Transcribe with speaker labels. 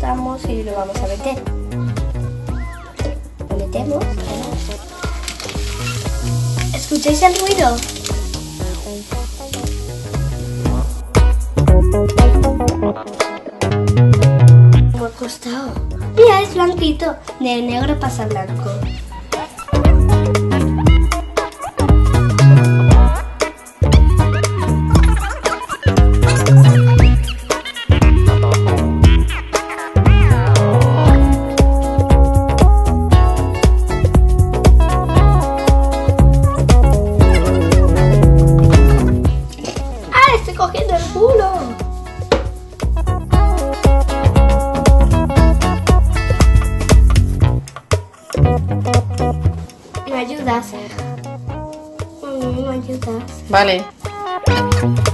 Speaker 1: cortamos y lo vamos a meter. Lo metemos. ¿Escucháis el ruido? Me ha costado. Mira, es blanquito. De negro pasa a blanco. Cogiendo el culo. ¿Me ayudas? ¿Me ayudas?
Speaker 2: Vale.